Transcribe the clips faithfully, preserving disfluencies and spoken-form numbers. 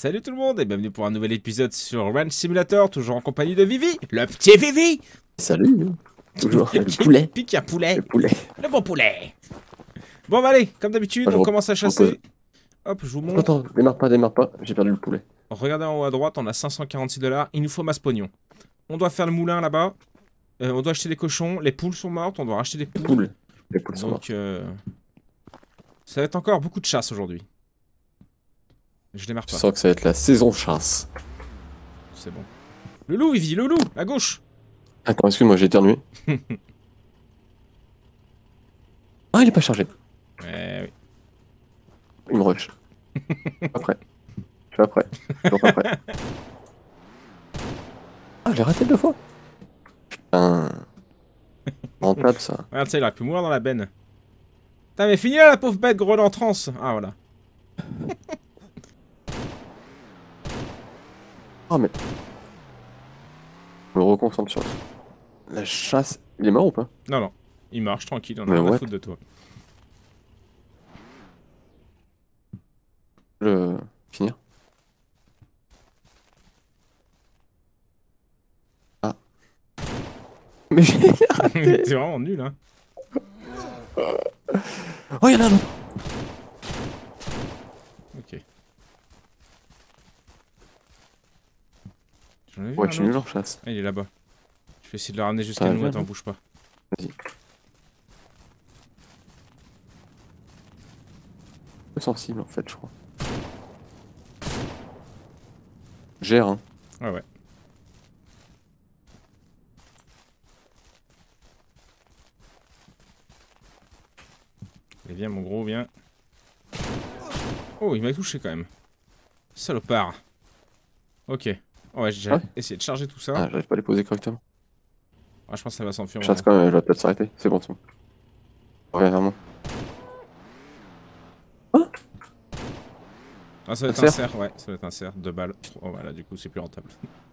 Salut tout le monde et bienvenue pour un nouvel épisode sur Ranch Simulator, toujours en compagnie de Vivi, le petit Vivi. Salut. Toujours le poulet. Pique à poulet. Le poulet. Le bon poulet. Bon bah allez, comme d'habitude, Moi, je on re- commence à je chasser. repose. Hop, je vous montre. Attends, démarre pas, démarre pas, j'ai perdu le poulet. Regardez en haut à droite, on a cinq cent quarante-six dollars. Il nous faut masse pognon. On doit faire le moulin là-bas. Euh, on doit acheter des cochons. Les poules sont mortes, on doit racheter des Les poules. poules. Les poules sont mortes. Donc, euh, ça va être encore beaucoup de chasse aujourd'hui. Je démarre Je pas. sens que ça va être la saison chasse. C'est bon. Le loup, Vivi, le loup, à gauche. Attends, excuse-moi, j'ai éternué. Ah, il est pas chargé. Ouais, oui. Il me rush. Pas prêt. Je suis pas prêt. Toujours pas prêt. Ah, j'ai raté deux fois. Putain. Rentable ça. Regarde ça, il aurait pu mourir dans la benne. Putain, mais finis là, la pauvre bête, gros en transe. Ah, voilà. Oh, mais. Je me reconcentre sur la chasse. Il est mort ou pas? Non, non. Il marche tranquille, on a Mais rien à what? foutre de toi. Je. Finir. Ah. Mais j'ai raté. T'es vraiment nul, hein. Oh, y'en a un autre. Ok. J'en ai vu Ouais, un je suis nul autre. en chasse. Ah, il est là-bas. Je vais essayer de le ramener jusqu'à Ah, nous, viens, attends, viens. bouge pas. Vas-y. Peu sensible en fait, je crois. Gère, hein. Ouais, ouais. Allez, viens, mon gros, viens. Oh, il m'a touché quand même. Salopard. Ok. Ouais, j'ai Ouais. essayé de charger tout ça. Ah, j'arrive pas à les poser correctement. Ah, je pense que ça va s'enfuir. Je chasse quand même, je vais peut-être s'arrêter. C'est bon, c'est bon. Reviens vers moi. Ah, ça va être Un un cerf cerf, ouais, ça va être un cerf, deux balles. Oh, voilà, du coup, c'est plus rentable.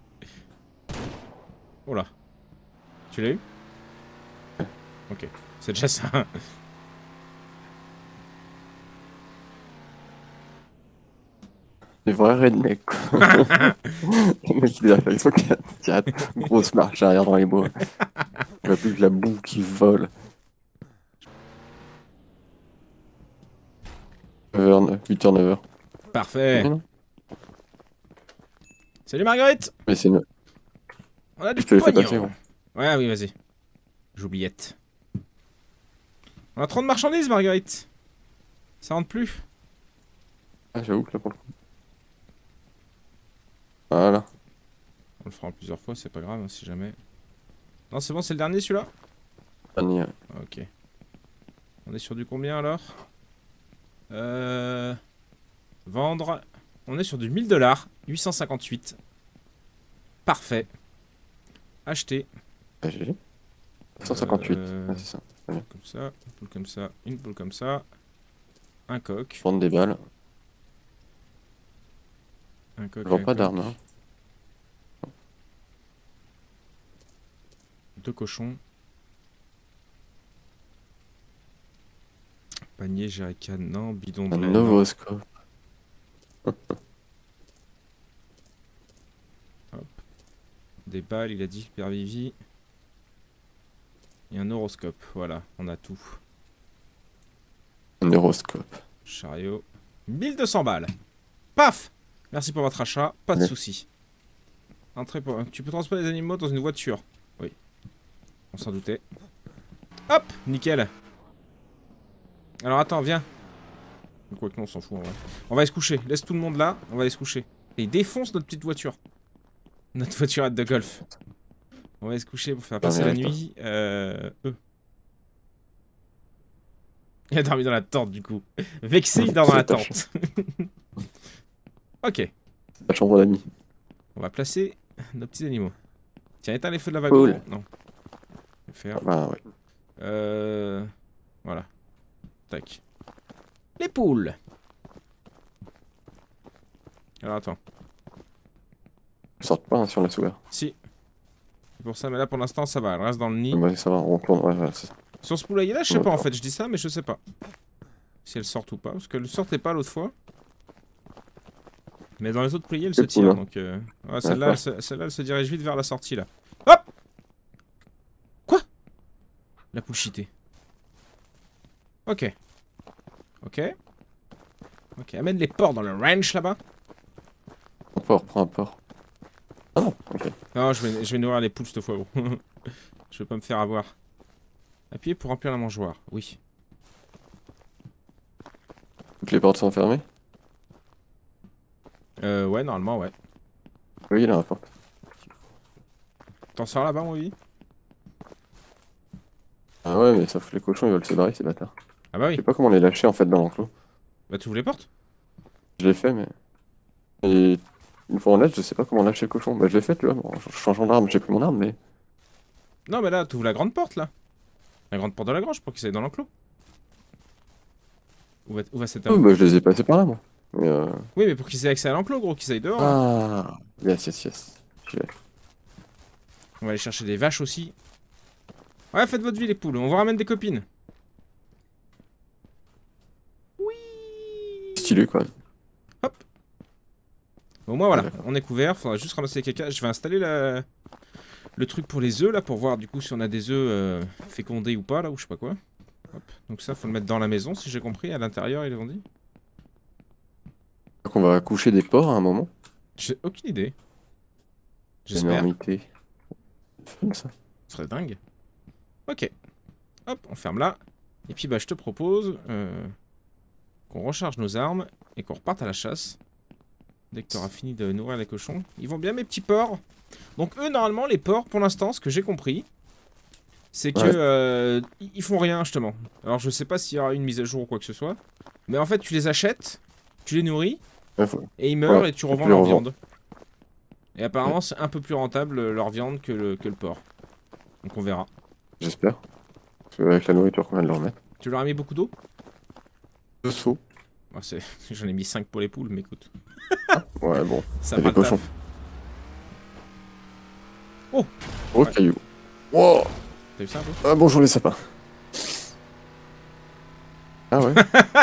Oh là. Tu l'as eu? Ok, c'est déjà ça. Des vrais rednecks, quoi. Le mec, il arrive avec son quatre quatre. Grosse marche arrière dans les bois. Je vois plus que la boue qui vole. huit heures, neuf heures. Parfait. Non, Salut Marguerite. mais c'est une... On a du Je te l'ai fait pognon. passer, gros. Ouais, oui, vas-y. J'oubliette. On a trop de marchandises, Marguerite. Ça rentre plus. Ah, j'avoue que là, pour le coup. Voilà. On le fera en plusieurs fois, c'est pas grave, hein, si jamais. Non, c'est bon, c'est le dernier celui-là? Dernier. Ok. On est sur du combien alors? Euh... Vendre. On est sur du mille dollars. huit cent cinquante-huit. Parfait. Acheter. Ah, G G. cent cinquante-huit. Euh, Ah, c'est ça. Très bien. Comme ça, une poule comme ça, une poule comme ça. Un coq. Prendre des balles. Un coq. Je vends un pas coq. d'armes, hein. Deux cochons. Panier, jerrycan, non. Bidon de Un lait, non. novoscope. Des balles, il a dit, Père Vivi. Et un horoscope, voilà, on a tout. Un horoscope. Chariot. mille deux cents balles. Paf! Merci pour votre achat, pas de Ouais. soucis. Entrée pour... Tu peux transporter les animaux dans une voiture. Oui. On s'en doutait. Hop! Nickel. Alors attends, viens. Quoi que non, on s'en fout en vrai. On va aller se coucher. Laisse tout le monde là, on va aller se coucher. Et il défonce notre petite voiture. Notre voiturette de golf. On va aller se coucher pour faire passer mais la avec toi. nuit. Euh... Eux. Il a dormi dans la tente du coup. Vexé, il dort dans la C'est ta tente. Ok. La chambre d'amis. On va placer nos petits animaux. Tiens, éteins les feux de la wagon. Cool. Non. Je vais faire. Bah ouais. Euh... Voilà. Tac. Les poules. Alors attends. Ils sortent pas hein, si on laisse ouvert. Si. C'est pour ça, mais là pour l'instant ça va. Elle reste dans le nid. Bah, ça va, on tourne. Ouais, ouais, c'est ça. Sur ce poulailler là, je sais pas en D'accord. fait. Je dis ça, mais je sais pas. Si elle sort ou pas. Parce qu'elle sortait pas l'autre fois. Mais dans les autres poulies, elle se Les tire. poules, hein. Donc, euh... ouais, celle-là, Ouais, elle, se- celle-là, elle se dirige vite vers la sortie là. Hop! Quoi? La poule cheatée. Ok. Ok. Ok, amène les porcs dans le ranch là-bas. Un port, prends un port. Ah non, ok. Non, je vais, je vais nourrir les poules cette fois, gros. Je vais pas me faire avoir. Appuyez pour remplir la mangeoire. Oui. Toutes les portes sont fermées? Euh, ouais, normalement, ouais. Oui, il a la porte. T'en sors là-bas, mon vie? Ah ouais, mais sauf que les cochons ils veulent se barrer, ces bâtards. Ah bah Je oui. sais pas comment les lâcher en fait dans l'enclos. Bah, tu ouvres les portes? Je l'ai fait, mais. Et une fois en lâche, je sais pas comment lâcher le cochon. Bah, je l'ai fait, tu vois, bon, en changeant d'arme, j'ai pris mon arme, mais. Non, mais là, tu ouvres la grande porte, là. La grande porte de la grange pour qu'ils aillent dans l'enclos. Où va, où va cet Oh, homme? bah, je les ai passés par là, moi. Mais euh... Oui, mais pour qu'ils aient accès à l'enclos, gros, qu'ils aillent dehors. Là. Ah, yes, yes, yes. J'y vais. On va aller chercher des vaches aussi. Ouais, faites votre vie, les poules. On vous ramène des copines. Oui. Stylé, quoi. Au moins, voilà. Ah, d'accord. On est couvert. Faudra juste ramasser les caca. Je vais installer la... le truc pour les œufs, là, pour voir, du coup, si on a des œufs euh, fécondés ou pas, là, ou je sais pas quoi. Hop. Donc ça, faut le mettre dans la maison, si j'ai compris. À l'intérieur, ils l'ont dit. Donc on va coucher des porcs à un moment. J'ai aucune idée. J'espère. Énormité. Fun, ça. Ce serait dingue. Ok. Hop, on ferme là. Et puis bah je te propose euh, qu'on recharge nos armes et qu'on reparte à la chasse. Dès que tu auras fini de nourrir les cochons. Ils vont bien mes petits porcs. Donc eux normalement les porcs pour l'instant ce que j'ai compris c'est que Ouais. euh, ils font rien justement. Alors je sais pas s'il y aura une mise à jour ou quoi que ce soit. Mais en fait tu les achètes, tu les nourris Ouais, faut- et ils meurent Ouais, et tu et revends tu les leur revends. viande. Et apparemment c'est un peu plus rentable euh, leur viande que le, que le porc. Donc on verra. J'espère. Parce qu'avec la nourriture qu'on vient de leur mettre. Tu leur as mis beaucoup d'eau? Deux seaux. Bah, c'est- J'en ai mis cinq pour les poules, mais écoute. Ouais, bon. Ça Et fera les le cochons. taf. Oh. Oh, Ouais. caillou. Wow. T'as vu ça un peu? Ah, bonjour les sapins. Ah ouais.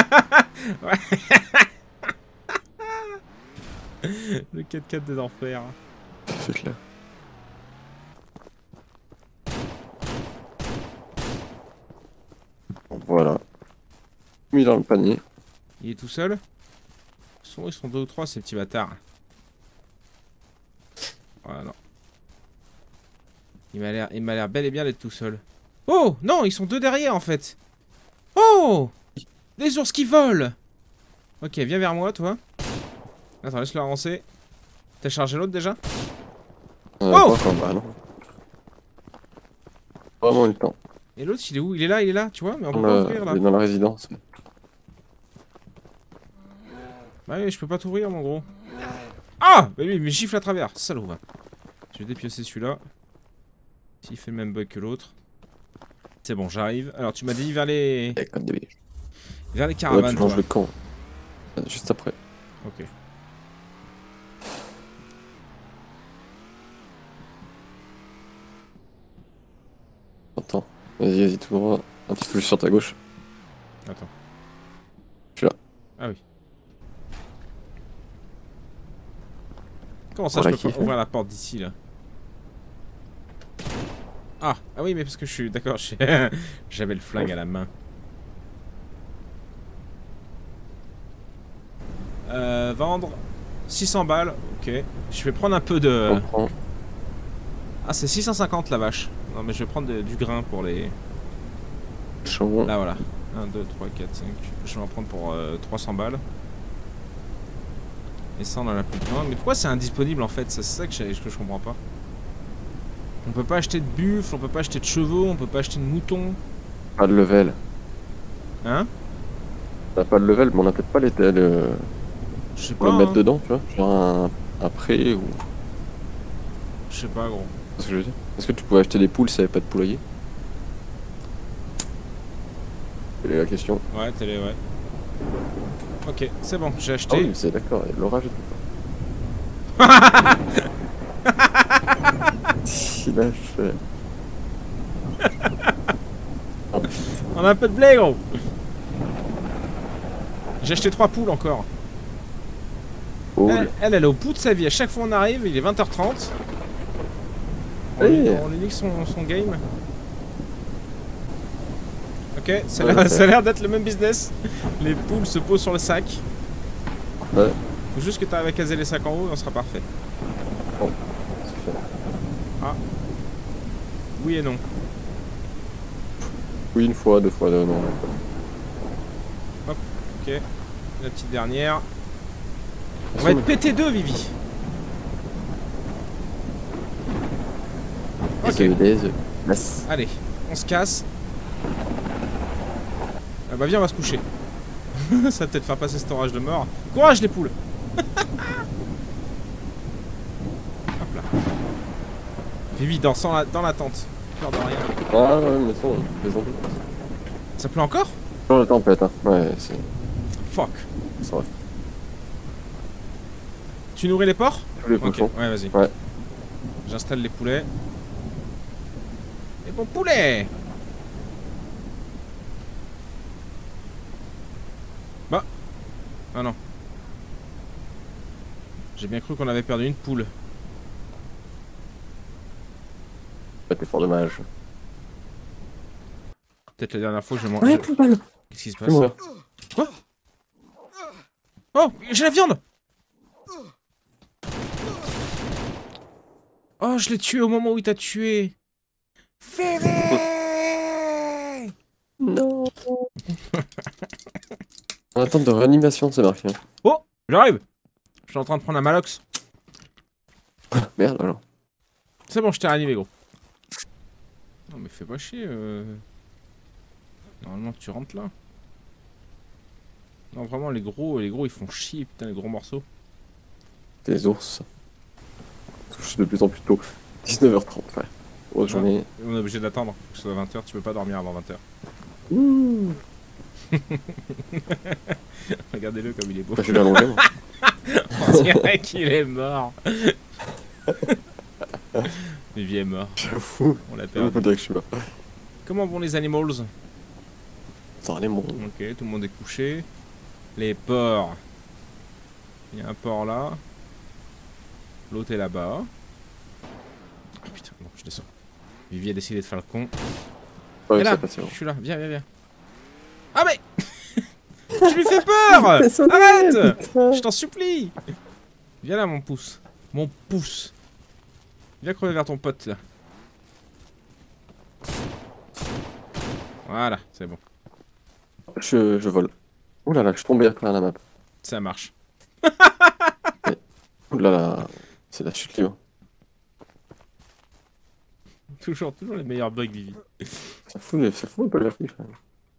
Le quatre quatre des enfers. C'est clair. Bon, voilà. Mis dans le panier. Il est tout seul? Ils sont, ils sont deux ou trois ces petits bâtards. Voilà, non. Il m'a l'air, il m'a l'air bel et bien d'être tout seul. Oh non, ils sont deux derrière en fait. Oh, des ours qui volent. Ok, viens vers moi, toi. Attends, laisse-le avancer. T'as chargé l'autre déjà? Euh, Oh pas encore, bah non. Vraiment eu le temps. Et l'autre, il est où? Il est là, il est là, tu vois? Mais on peut On pas a- ouvrir là. il est dans la résidence. Bah oui, je peux pas t'ouvrir, mon gros. Ah! Bah lui, il me gifle à travers. Salaud, va. Je vais dépiocer celui-là. S'il fait le même bug que l'autre. C'est bon, j'arrive. Alors, tu m'as dit vers les... Eh, comme des biches. vers les Là, caravanes, tu manges toi. le camp. Euh, Juste après. Ok. Attends. Vas-y, vas-y, tout droit. Un petit peu plus sur ta gauche. Attends. Je suis là. Ah oui. Comment ça, Voilà je peux qui pas fait. ouvrir la porte d'ici, là? Ah, ah oui, mais parce que je suis... D'accord, j'ai- j'avais le flingue à la main. Euh, vendre six cents balles, ok. Je vais prendre un peu de... On prend. Ah, c'est six cent cinquante la vache. Non, mais je vais prendre de- du grain pour les... Le charbon. Là, voilà. un, deux, trois, quatre, cinq. Je vais en prendre pour euh, trois cents balles. Et ça, on en a plus besoin. Mais pourquoi c'est indisponible en fait? C'est ça que, j'ai- que je comprends pas. On peut pas acheter de buffle, on peut pas acheter de chevaux, on peut pas acheter de moutons. Pas de level. Hein? T'as pas de level, mais on a peut-être pas les le... Je sais pour pas. le mettre Hein. dedans, tu vois. Genre un, un pré ou. Je sais pas, gros. C'est ce que je veux dire. Est-ce que tu pouvais acheter des poules si avait pas de poulailler? Quelle est la question? Ouais, télé, ouais. Ok, c'est bon, j'ai Ah acheté. oui, c'est d'accord, il y a de l'orage et tout. Il a fait. Oh, putain. On a un peu de blé, gros. J'ai acheté trois poules encore. Cool. Elle, elle, elle est au bout de sa vie. À chaque fois on arrive, il est vingt heures trente. On, Hey. lui, on lui nique son, son game. Ok, ça a Ouais, l'air- ça- ça a l'air d'être le même business. Les poules se posent sur le sac. Ouais. Faut juste que tu arrives à caser les sacs en haut et on sera parfait. C'est fait. Oui et non. Oui, une fois, deux fois, deux, non. Ok. La petite dernière. On va être P T deux, Vivi. Ok. Des œufs, des œufs. Yes. Allez, on se casse. Ah bah viens, on va se coucher. Ça va peut-être faire passer cet orage de mort. Courage les poules. Hop là. Vivi, dans, sans la, dans la tente. Peur de rien. Ah ouais, mais ça, les zombies. Ça pleut encore? Dans la tempête, hein. Ouais, c'est Fuck. c'est vrai. Tu nourris les porcs? Tous les Ok, cochons. ouais, vas-y. Ouais. J'installe les poulets. Et bon poulet! Bah. Ah non. J'ai bien cru qu'on avait perdu une poule. Ouais, t'es fort dommage. Peut-être la dernière fois que j'ai Ouais, mangé. plus mal. Qu'est-ce qui se Je passe? vais mourir. Quoi? Oh, j'ai la viande! Oh, je l'ai tué au moment où il t'a tué! Févé! Non. En attente de réanimation, c'est marqué. Oh, j'arrive! Je suis en train de prendre un malox. Merde alors. C'est bon, je t'ai réanimé, gros. Non, mais fais pas chier. Euh... Normalement, tu rentres là. Non, vraiment, les gros, les gros, ils font chier, putain, les gros morceaux. C'est les ours. Je suis de plus en plus tôt. dix-neuf heures trente, ouais. Grosse journée. On est obligé d'attendre que ce soit vingt heures, tu peux pas dormir avant vingt heures. Mmh. Regardez-le comme il est beau. Bah, je vais l'allonger, moi. On dirait qu'il est mort. Vivi est mort, J'avoue. on l'a Je perdu. peux dire que je suis mort. Comment vont les animals? Ça allait mon. Ok, tout le monde est couché. Les porcs. Il y a un porc là. L'autre est là-bas. Oh putain, bon, je descends. Vivi a décidé de faire le con. Ouais, Et ça là, passe, je suis là, viens, viens, viens. Ah mais je lui fais peur. Fais sonner, Arrête. putain. Je t'en supplie. Viens là, mon pouce. Mon pouce. Viens crever vers ton pote, là. Voilà, c'est bon. Je, je vole. Ouh là là, je suis tombé à travers la map. Ça marche. Ouh là là, c'est la chute libre. Toujours, toujours les meilleurs bugs, Vivi. Ça fout, ça fout un peu la fiche. Quand même.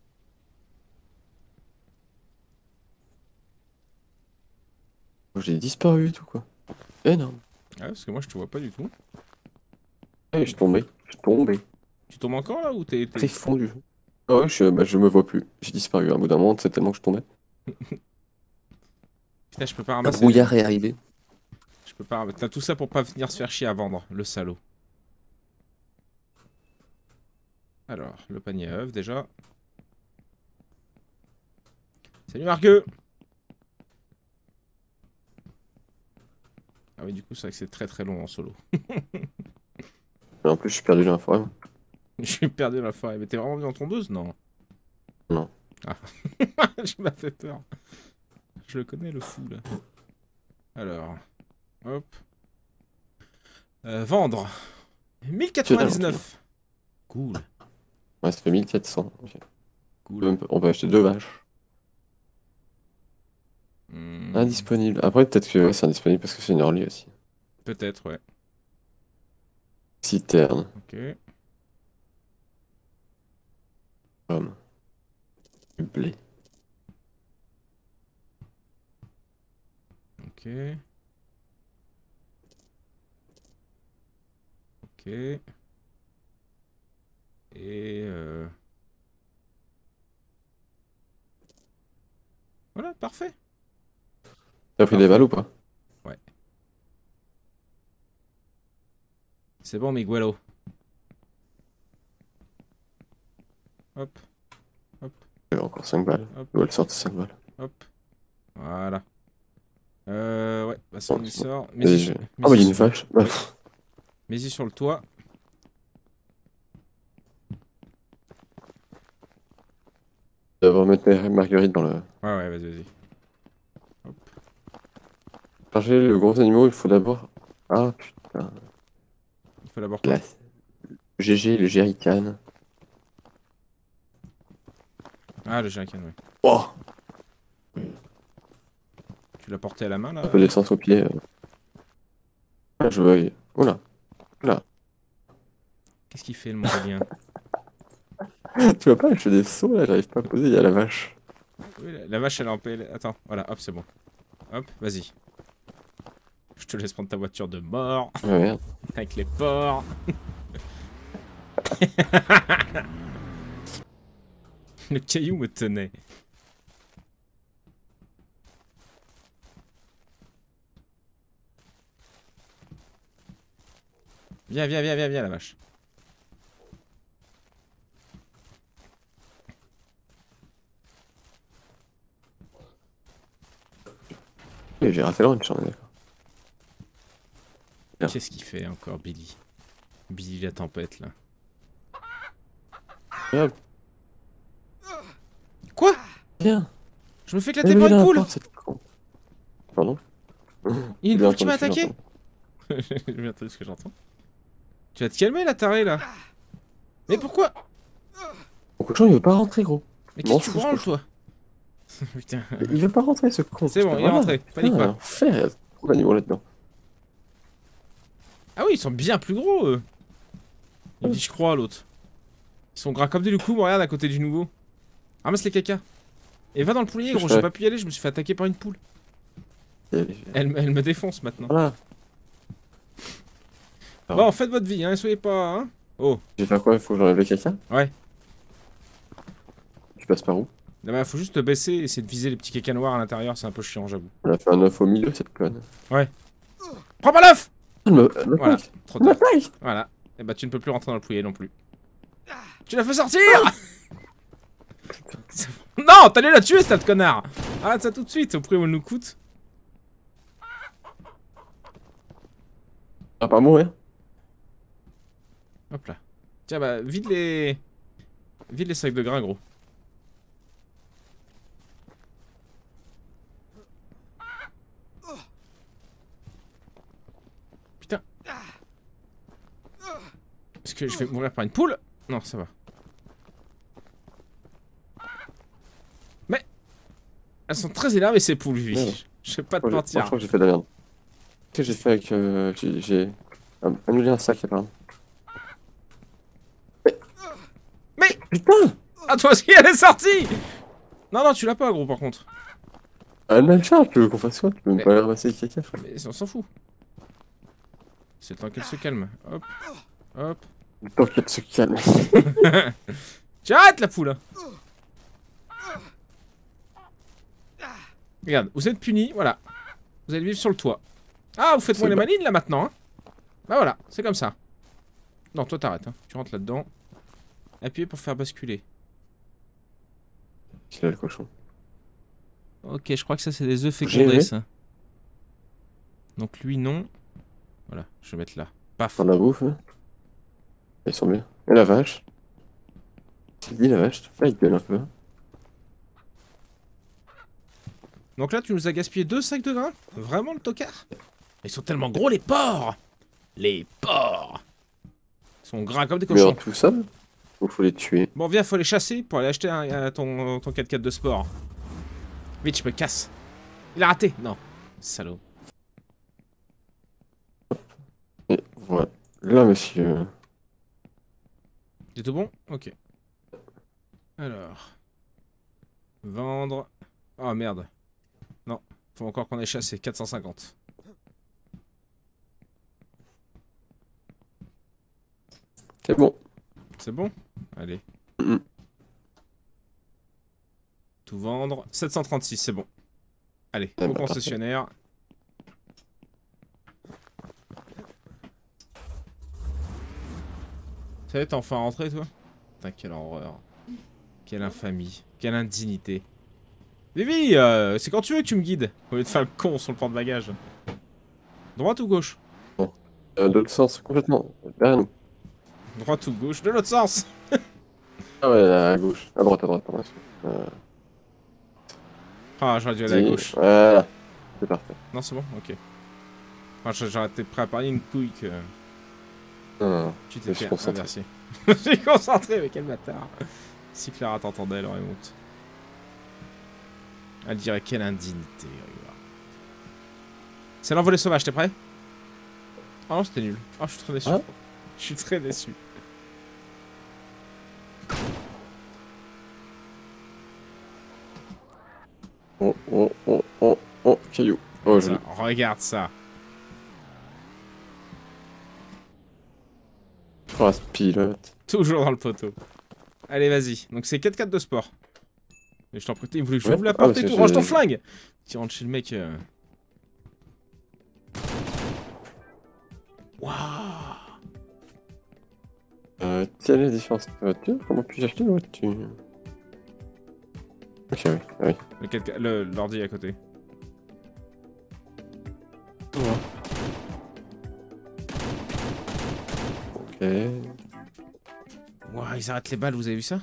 J'ai disparu et tout quoi. Énorme. Ah, parce que moi, je te vois pas du tout. Eh, je suis tombé. Je suis tombé. Tu tombes encore là ou t'es... t'es- Très fondu. Ah ouais, je, bah, je me vois plus. J'ai disparu. À un bout d'un moment, c'est tellement que je tombais. Putain, je peux pas Le ramasser. brouillard est arrivé. Je peux pas. T'as tout ça pour pas venir se faire chier à vendre, le salaud. Alors, le panier à œufs déjà. Salut Margueux. Ah oui, du coup, c'est vrai que c'est très très long en solo. Mais en plus, je suis perdu dans la forêt. moi. Je suis perdu dans la forêt. Mais t'es vraiment venu en tondeuse? Non. Non. Ah. Je m'as fait peur. Je le connais, le fou, là. Alors. Hop. Euh, vendre. mille quatre-vingt-dix-neuf. Cool. Ouais, ça fait mille sept cents. Ok. Cool. On peut, on peut acheter deux vaches. Hmm, Indisponible. Après, peut-être que ouais, c'est indisponible parce que c'est une early aussi. Peut-être, ouais. Citerne. Ok. Pomme. Du blé. Ok. Ok. Et euh... voilà, parfait. T'as pris des balles ou pas? C'est bon, Miguelo. Hop, J'ai encore cinq balles. hop, Je vais le sortir cinq balles. hop. Voilà. Euh, ouais, bah ça on y sort. Vas-y, Mets-y je- sur... Ah bah mets-y il y a une sur... vache. Bah, mets-y sur le toit. on va mettre Mar- Marguerite dans le... Ouais, ouais, vas-y, vas-y. Charger le gros animal, il faut d'abord... Ah putain. Il faut d'abord quoi? La... G G, le jerrycan. Ah, le jerrycan, ouais. Oh, Tu l'as porté à la main, là? un peu d'essence au pied. euh. Ah, je vois... Oula. Oula. Qu'est-ce qu'il fait, le Mongolien? Tu vois pas, je fais des sauts là, j'arrive pas à poser, il y a la vache. Oui, la, la vache, elle est en paix. Attends, voilà, hop, c'est bon. Hop, vas-y. Je te laisse prendre ta voiture de mort. Ah merde. Avec les porcs. Le caillou me tenait. Viens, viens, viens, viens, viens, la vache. Mais j'ai raté le ranch, on est d'accord. Bien. Qu'est-ce qu'il fait encore, Billy? Billy la tempête, là. Regarde. Quoi? Viens. Je me fais éclater par une poule. Pardon. Il y a une J'ai poule qui m'a entendu ce que attaqué. J'ai bien entendu ce que j'entends. Tu vas te calmer, la tarée, là. Mais pourquoi? Mon cochon, il veut pas rentrer, gros. Mais M'en qu'est-ce que tu fous, ce branles, cochon. toi? Putain. Il veut pas rentrer, ce con. C'est bon, il est Voilà. rentré. Panique Putain, pas. Enfer, il y a trop d'animaux là-dedans. Ah oui, ils sont bien plus gros, eux. Il dit, je crois, l'autre. Ils sont gras comme des loucous, regarde, à côté du nouveau. Ramasse les caca. Et va dans le poulier, gros, Je j'ai fais. pas pu y aller, je me suis fait attaquer par une poule. Elle, elle me défonce maintenant. Voilà. Bon, faites votre vie, hein, soyez pas, hein. Oh, J'ai fait quoi? Il faut que j'enlève le caca? ouais. Tu passes par où? Là, bah, faut juste te baisser et essayer de viser les petits caca noirs à l'intérieur, c'est un peu chiant, j'avoue. On a fait un œuf au milieu, cette conne. Prends pas l'œuf! Elle me, elle me Voilà, plaque. trop Elle me tard. plaque. Voilà. Et bah, tu ne peux plus rentrer dans le poulier non plus. Tu l'as fait sortir! Non, t'allais la tuer, cette connard! Arrête ça tout de suite, au prix où elle nous coûte. Ah, pas mourir. Hop là. Tiens, bah, vide les... Vide les sacs de grains, gros. Putain. Est-ce que je vais mourir par une poule? Non, ça va. Mais... Elles sont très énervées, ces poules, lui. Merde. Je vais pas te Moi, je moi, mentir. je crois que j'ai fait de la merde. Qu'est-ce que j'ai fait avec... Euh, j'ai... j'ai ah, annulé un sac, apparemment. Mais... Putain! Ah, toi aussi, elle est sortie! Non, non, tu l'as pas, gros, par contre. Elle m'a le charge, tu veux qu'on fasse quoi? Tu peux Mais- même pas aller ramasser le caca, frère. Mais on s'en fout. C'est le temps qu'elle se calme. Hop. Hop. Le temps qu'elle se calme. Tu arrêtes la poule. Regarde, vous êtes punis, voilà. Vous allez vivre sur le toit. Ah, vous faites moins C'est les bon. malines là maintenant, hein. Bah voilà, c'est comme ça. Non, toi t'arrêtes, hein. Tu rentres là-dedans. Appuyez pour faire basculer. C'est là le cochon. Ok, je crois que ça c'est des œufs J'ai fécondés, aimé. ça. Donc lui, non. Voilà, je vais mettre là. Paf. Prends la bouffe, hein. Ils sont bien. Et la vache? J'ai dit la vache, fais la gueule un peu. Donc là, tu nous as gaspillé deux sacs de grains? Vraiment, le tocard? Ils sont tellement gros, les porcs! Les porcs! Ils sont gras comme des Mais cochons. alors tout seul? Ou faut les tuer? Bon, viens, faut les chasser pour aller acheter un, un- ton, ton quatre-quatre de sport. Vite, je me casse. Il a raté. Non. Salaud. Et voilà. Là, monsieur. C'est tout bon? Ok. Alors. Vendre. Oh merde. Non. Faut encore qu'on ait chassé. quatre cent cinquante. C'est bon. C'est bon? Allez. Mhm. Tout vendre. sept cent trente-six, c'est bon. Allez, Eh au bah, concessionnaire. Ça y est, t'es enfin rentré, toi? Putain, quelle horreur. Quelle infamie. Quelle indignité. Vivi, euh, c'est quand tu veux que tu me guides. Au lieu de faire le con sur le porte-bagages. Droite ou gauche? Bon. Euh, de l'autre sens, complètement. Derrière nous. Droite ou gauche? De l'autre sens. Ah ouais, à gauche. À droite, à droite, pardon. Euh... Ah, j'aurais dû aller à gauche. Voilà. C'est parfait. Non, c'est bon? Ok. Enfin, j'aurais été prêt à parler une couille que... Non, non, non. Tu Je t'es suis fait concentré. inverser. Je suis concentré, mais quel bâtard. Si Clara t'entendait, elle aurait honte. Elle dirait quelle indignité. Regarde. C'est l'envolée sauvage, t'es prêt? Oh non, c'était nul. Oh, je suis très déçu. Hein? Je suis très déçu. Oh, oh, oh, oh, oh, caillou. Oh, je... Ça, regarde ça. Oh, ce pilote. Toujours dans le poteau. Allez, vas-y. Donc c'est quatre quatre de sport. Mais je t'en prie, il voulait que je Ouais. ouvre la Ah, porte parce et que tout. Range ton j'ai- flingue. Tu rentres chez le mec. euh. Waouh. Euh, quelle est la différence de voiture? Comment puis-je acheter une voiture? Ok, oui, oui. Le quatre quatre le- l'ordi à côté. Ok. Waouh, ils arrêtent les balles, vous avez vu ça?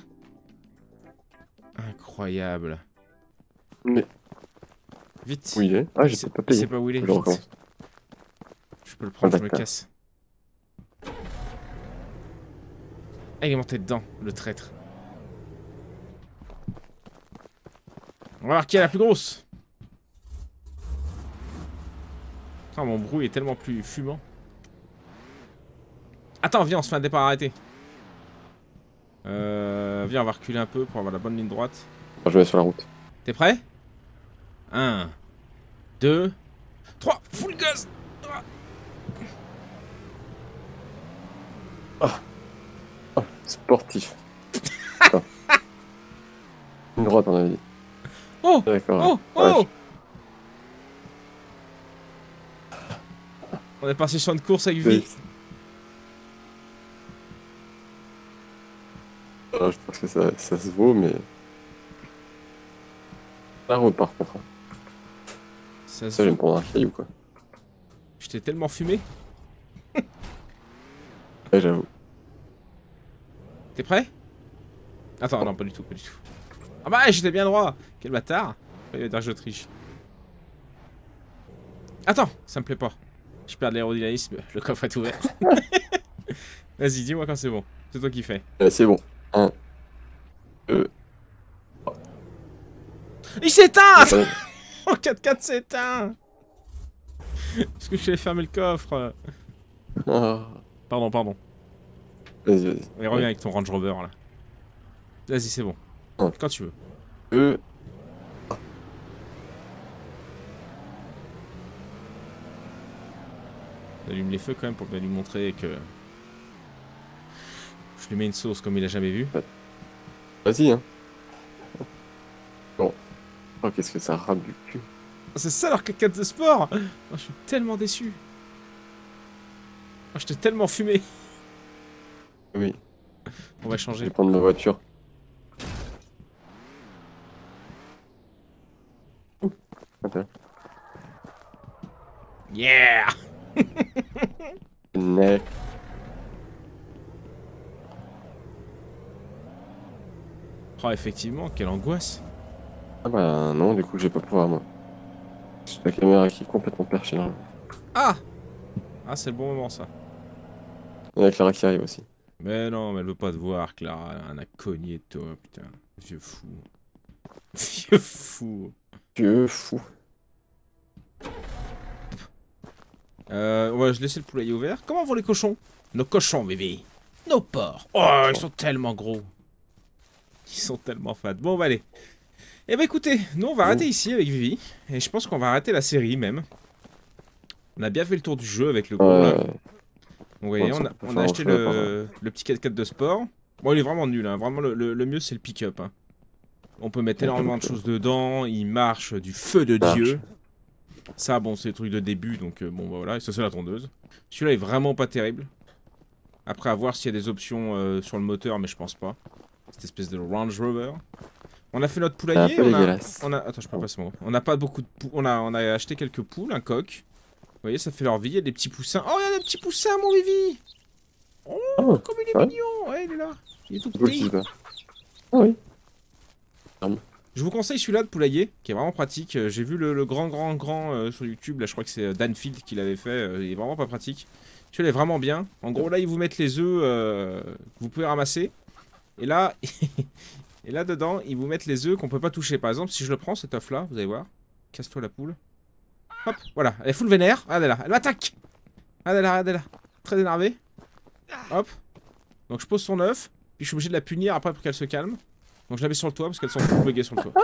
Incroyable. Mais Vite. où il est? Ah, j'ai C'est- pas il payé. sait pas où il est. Faut que je Vite. recommence. Je peux le prendre, Ah, je me d'accord. casse. Ah, il est monté dedans, le traître. On va voir qui est la plus grosse. Putain, mon bruit est tellement plus fumant. Attends, viens, on se fait un départ arrêté. Euh, viens, on va reculer un peu pour avoir la bonne ligne droite. Ah, je vais sur la route. T'es prêt? un, deux, trois, full gaz! Ah, sportif. Attends. Une droite, on avait dit. Oh! D'accord. Oh! Ouais. Oh! On est parti sur une course avec Oui. vie. Alors, je pense que ça, ça se vaut, mais... La route, par contre. Ça se Ça, je vais me voit. prendre un caillou, quoi. J'étais tellement fumé. Ouais, j'avoue. T'es prêt? Attends, non, pas du tout, pas du tout. Ah bah, j'étais bien droit. Quel bâtard. Il va dire que je triche. Attends, ça me plaît pas. Je perds de l'aérodynamisme, le coffre est ouvert. Vas-y, dis-moi quand c'est bon. C'est toi qui fais. Euh, c'est bon. Un. Deux. Il s'éteint! Attends. En quatre quatre s'éteint! Parce que je t'ai fermé le coffre. Ah. Pardon, pardon. Vas-y, vas-y. Et reviens avec ton Range Rover là. Vas-y, c'est bon. Ouais. Quand tu veux. Deux. J'allume les feux quand même pour bien lui montrer que... Je lui mets une sauce comme il a jamais vu. Vas-y, hein. Bon. Oh, qu'est-ce que ça rame du cul. C'est ça leur quatre quatre de sport! Oh, je suis tellement déçu. Oh, j'étais tellement fumé. Oui. On va Je changer. vais prendre ma voiture. Ouh. Attends. Yeah! Neck. Oh, effectivement, quelle angoisse. Ah bah non, du coup, je vais pas pouvoir, moi. C'est la caméra qui est complètement perchée, là. Ah! Ah, c'est le bon moment ça. Il y a Clara qui arrive aussi. Mais non, mais elle veut pas te voir, Clara. Elle en a cogné de toi, putain. Vieux fou. Vieux fou. Dieu fou. Euh, on va se laisser le poulailler ouvert. Comment vont les cochons? Nos cochons, bébé. Nos porcs. Oh, ils sont tellement gros. Ils sont tellement fat. Bon, bah allez. Eh ben écoutez, nous on va arrêter ici avec Vivi. Et je pense qu'on va arrêter la série même. On a bien fait le tour du jeu avec le gros là. Euh, Donc, vous voyez, ouais, on ça a, peut on faire a un acheté choix, le, pardon. le petit quatre quatre de sport. Bon, il est vraiment nul, hein. Vraiment le, le- le mieux c'est le pick-up. Hein. On peut mettre Ouais, énormément de donc, choses dedans. Il marche du feu de marche. Dieu. Ça, bon, c'est le truc de début, donc euh, bon, bah voilà. Et ça, c'est la tondeuse. Celui-là est vraiment pas terrible. Après, à voir s'il y a des options euh, sur le moteur, mais je pense pas. Cette espèce de Range Rover. On a fait notre C'est un poulailler. peu On a, dégueulasse. on a... Attends, je peux pas ce mot. On n'a pas beaucoup de poules. On a... on a acheté quelques poules, un coq. Vous voyez, ça fait leur vie. Il y a des petits poussins. Oh, il y a des petits poussins, mon Vivi. Oh, Oh, comme il est ouais. mignon. Ouais, il est là. Il est tout Cool, petit. super. Ah oui. Je vous conseille celui-là de poulailler, qui est vraiment pratique. Euh, J'ai vu le, le grand, grand, grand euh, sur YouTube. Là, je crois que c'est euh, Danfield qui l'avait fait. Euh, il est vraiment pas pratique. Celui-là est vraiment bien. En gros, là, ils vous mettent les œufs euh, que vous pouvez ramasser. Et là, et là dedans, ils vous mettent les œufs qu'on peut pas toucher. Par exemple, si je le prends, cet œuf-là, vous allez voir. Casse-toi la poule. Hop, voilà. Elle est full vénère. Regardez là. Elle m'attaque. Regardez là, regardez là. Très énervée. Hop. Donc, je pose son œuf. Puis, je suis obligé de la punir après pour qu'elle se calme. Donc, je la mets sur le toit parce qu'elles sont toutes buggées sur le toit.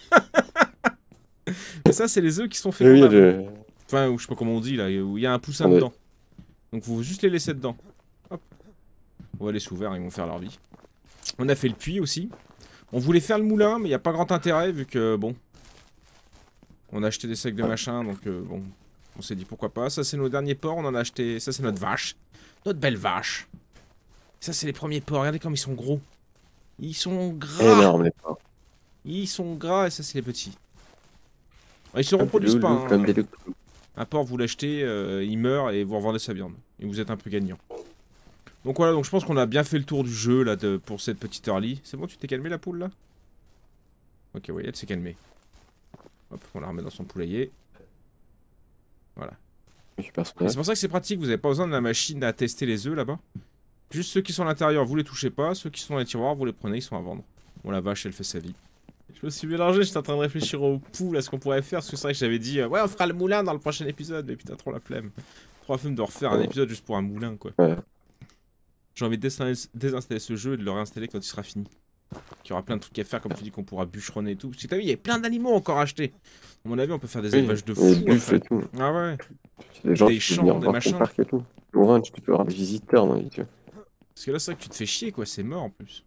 Et ça, c'est les œufs qui sont faits. Oui, le... Enfin, je sais pas comment on dit là, où il y a un poussin Ouais. dedans. Donc vous juste les laisser dedans. Hop. On va les laisser ouverts, ils vont faire leur vie. On a fait le puits aussi. On voulait faire le moulin, mais il n'y a pas grand intérêt vu que bon. On a acheté des sacs de machin, donc euh, bon. On s'est dit pourquoi pas. Ça c'est nos derniers porcs, on en a acheté. Ça c'est notre vache. Notre belle vache. Ça c'est les premiers porcs, regardez comme ils sont gros. Ils sont gras. énorme, les porcs. Ils sont gras et ça c'est les petits. Ils se Comme des reproduisent pas. loulous, hein. Comme des loulous. Un porc, vous l'achetez, euh, il meurt et vous revendez sa viande. Et vous êtes un peu gagnant. Donc voilà, donc je pense qu'on a bien fait le tour du jeu là de, pour cette petite early. C'est bon, tu t'es calmé la poule là? Ok, oui, elle s'est calmée. Hop, on la remet dans son poulailler. Voilà. Je suis Et personnel. c'est pour ça que c'est pratique, vous n'avez pas besoin de la machine à tester les œufs là-bas. Juste ceux qui sont à l'intérieur, vous les touchez pas. Ceux qui sont dans les tiroirs, vous les prenez, ils sont à vendre. Bon, la vache, elle fait sa vie. Je me suis mélangé, j'étais en train de réfléchir aux poules, à ce qu'on pourrait faire. Parce que c'est vrai que j'avais dit, euh, ouais, on fera le moulin dans le prochain épisode. Mais putain, trop la flemme. Trop la flemme de refaire un épisode juste pour un moulin, quoi. Ouais. J'ai envie de désinstaller, désinstaller ce jeu et de le réinstaller quand il sera fini. Qu'il y aura plein de trucs à faire, comme tu dis, qu'on pourra bûcheronner et tout. Parce que t'as vu, il y a plein d'animaux encore à acheter. À mon avis, on peut faire des Oui, élevages de les fous. en buffles fait. et tout. Ah ouais. Les gens Des qui champs, peuvent venir des voir machins. ton parc et tout. Loin, tu peux avoir des visiteurs dans les yeux. Parce que là, c'est vrai que tu te fais chier, quoi. C'est mort en plus.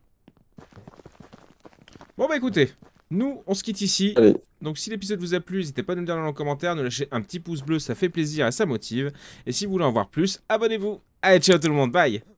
Bon, bah écoutez, nous, on se quitte ici. Allez. Donc, si l'épisode vous a plu, n'hésitez pas à nous le dire dans les commentaires, nous lâcher un petit pouce bleu, ça fait plaisir et ça motive. Et si vous voulez en voir plus, abonnez-vous. Allez, ciao tout le monde, bye.